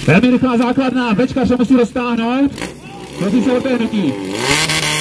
Velmi rychlá základna, Bčka se musí roztáhnout. Prosím se o téhnutí.